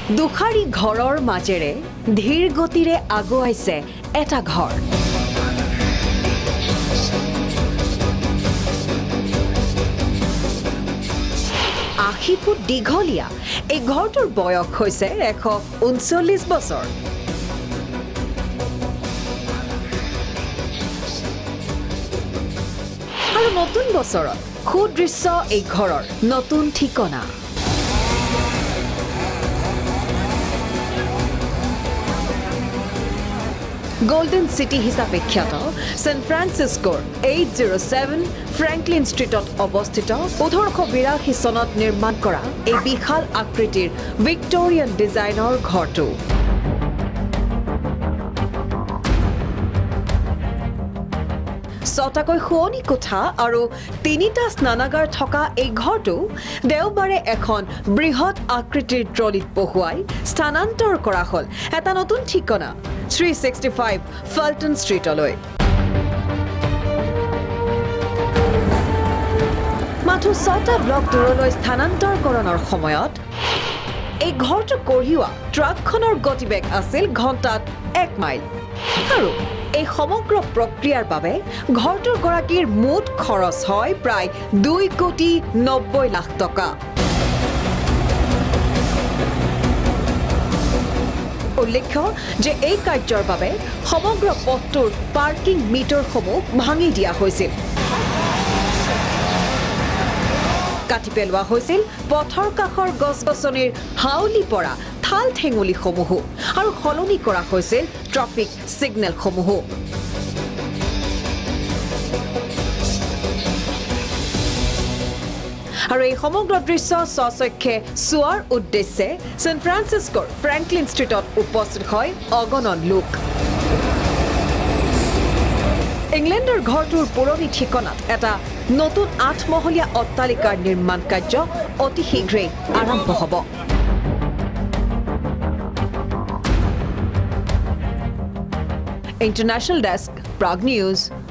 দুখাৰী ঘৰৰ মাজেৰে ধীৰ গতিৰে আগুৱাইছে এটা ঘৰ আশী ফুট দীঘলীয়া এই ঘৰটোৰ বয়স হৈছে 139 বছৰ আৰু নতুন বছৰত সুদৃশ্য এই ঘৰৰ নতুন ঠিকনা Golden City হিসাবে খ্যাত San Franciscoৰ 807 Franklin Streetত অৱস্থিত 1882 চনত নিৰ্মাণ কৰা এই বিশাল আকৃতিৰ Victorian ডিজাইনৰ ঘৰটো ছটাকৈ শুৱনি কোঠা আৰু তিনিটা স্নানাগাৰ থকা এই ঘৰটো দেওবাৰে এখন বৃহৎ আকৃতিৰ ট্ৰলিত বহুৱাই স্থানান্তৰ কৰা হ'ল এটা নতুন ঠিকনা 365 Fulton Streetলৈ মাথো 6টা ব্লক দূৰলৈ স্থানান্তৰকৰণৰ সময়ত এই ঘৰটো কঢ়িওৱা ট্ৰাকখনৰ গতিবেগ আছিল ঘণ্টাত 1 মাইল আৰু এই সমগ্ৰ প্ৰক্ৰিয়াৰ বাবে ঘৰটোৰ গৰাকীৰ মুঠ খৰচ হয় প্ৰায় 2,90 লাখ টকা উল্লেখ্য যে এই কাৰ্যৰ বাবে সমগ্ৰ পথটোৰ পাৰ্কিং মিটাৰসমূহ ভাঙি দিয়া হৈছিল কাটি পেলোৱা হৈছিল পথৰ কাষৰ গছ-গছনিৰ হাউলি পৰা থাল ঠেঙুলিসমূহ আৰু সলনি কৰা হৈছিল ট্ৰাফিক সিগনেলসমূহ আৰু এই সমগ্ৰ দৃশ্য সচক্ষে চোৱাৰ উদ্দেশ্যে সান ফ্ৰান্সিস্কোৰ ফ্ৰেংকলিন ষ্ট্ৰীটত উপস্থিত হয় অগণন লোক ইংলেণ্ডৰ ঘৰটোৰ পুৰণি ঠিকনাত এটা নতুন 8-মহলীয়া অট্টালিকাৰ নিৰ্মাণ কাৰ্য অতি শীঘ্ৰেই আৰম্ভ হ'ব International Desk, Prag News.